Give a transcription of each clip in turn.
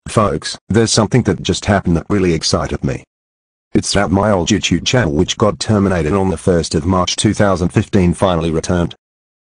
Folks, there's something that just happened that really excited me. It's that my old YouTube channel, which got terminated on the 1st of March 2015, finally returned.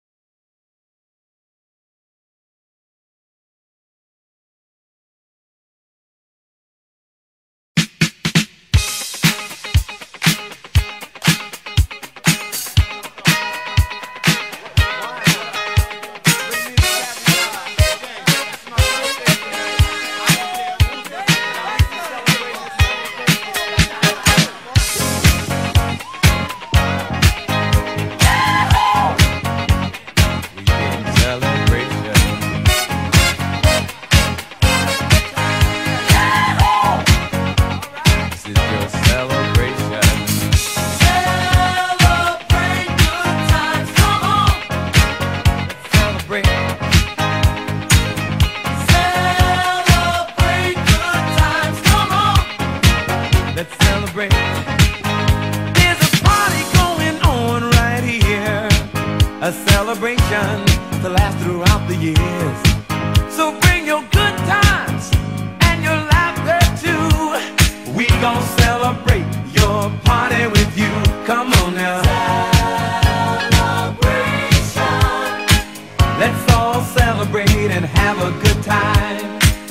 Let's celebrate. There's a party going on right here, a celebration to last throughout the years. So bring your good times and your laughter too. We gon' celebrate your party with you. Come on now. Celebration. Let's all celebrate and have a good time.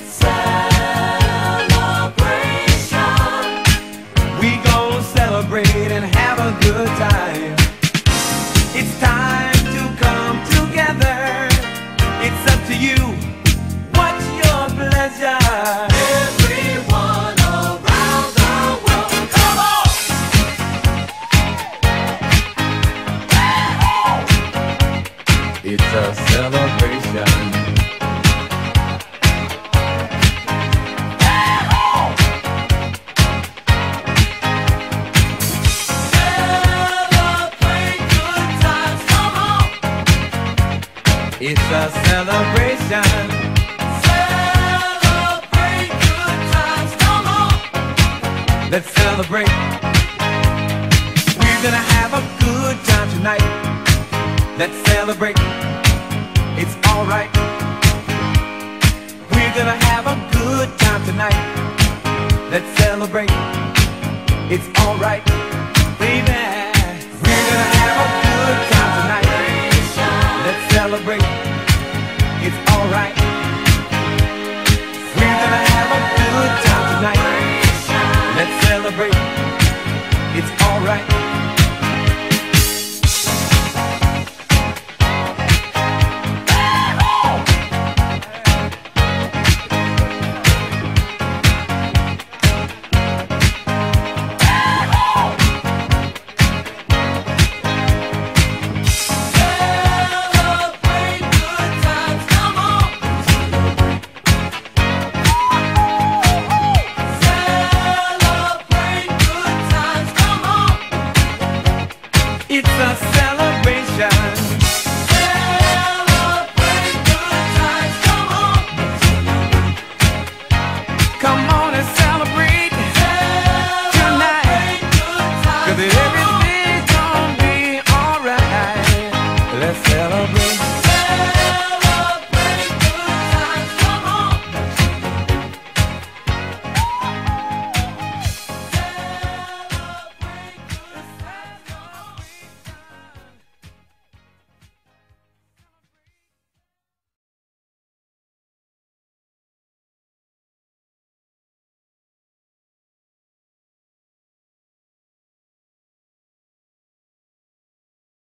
Celebrate and have a good time. It's time to come together. It's up to you. What's your pleasure? Everyone around the world, come on! It's a celebration. It's a celebration. Celebrate good times, come on. Let's celebrate. We're gonna have a good time tonight. Let's celebrate. It's alright. We're gonna have a good time tonight. Let's celebrate. It's alright.